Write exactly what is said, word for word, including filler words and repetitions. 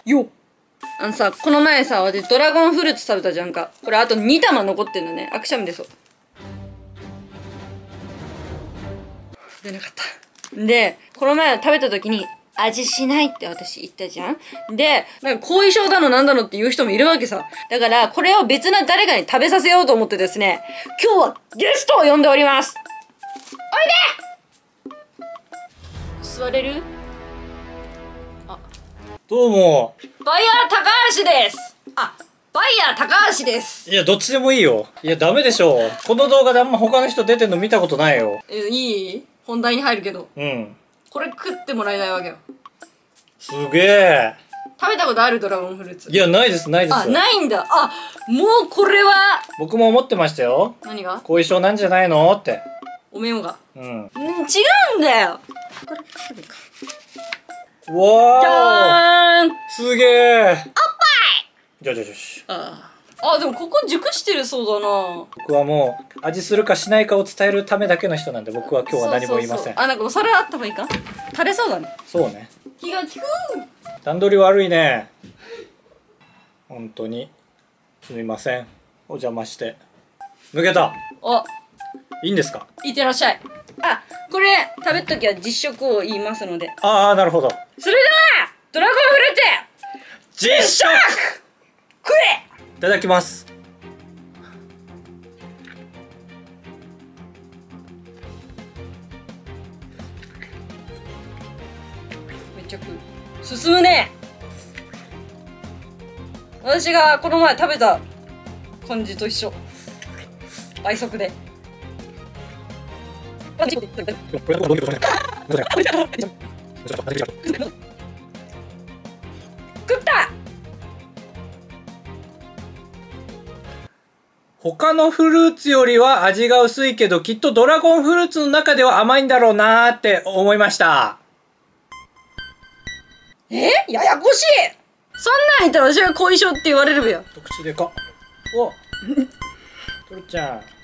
よっ。あのさ、この前さ、私ドラゴンフルーツ食べたじゃんか。これあとに玉残ってんのね。あくしゃみ出そう。出なかった。で、この前食べた時に、味しないって私言ったじゃん。で、なんか後遺症だのなんだのって言う人もいるわけさ。だから、これを別な誰かに食べさせようと思ってですね、今日はゲストを呼んでおります。おいで！座れる？あ。 どうも。 バイヤー高橋です。あ、バイヤー高橋です。 いや、どっちでもいいよ。いや、ダメでしょ。この動画であんま他の人出てんの見たことないよ。 え、いい？本題に入るけど。 うん。 これ食ってもらえないわけよ。 すげえ。 食べたことある？ドラゴンフルーツ。 いや、ないです、ないです。 あ、ないんだ。あ、もうこれは。 僕も思ってましたよ。 何が？ 後遺症なんじゃないのって。 おめえもが。 うん。 ん、違うんだよ。これ食べるか。 わじゃーん。 すげえ。おっぱい。じゃじゃじゃし。 ああ。あ、でもここ熟してるそうだな。 僕はもう味するかしないかを伝えるためだけの人なんで、僕は今日は何も言いません。 そうそうそう。あ、なんかお皿あった方がいいか？垂れそうだね。 そうね。 気が利く。 段取り悪いね。本当にすみません。お邪魔して。抜けた。 あ、 いいんですか？ いってらっしゃい。あ、これ食べるときは実食を言いますので。 ああ、なるほど。 それではドラゴンフルーツ実食食え。 いただきます。 めっちゃ食う。進むね。私がこの前食べた感じと一緒。倍速で。食った。 他のフルーツよりは味が薄いけど、きっとドラゴンフルーツの中では甘いんだろうなーって思いました。 え？ややこしい。そんなん言ったら私が後遺症って言われるべよ。 一口でか。おトルちゃん。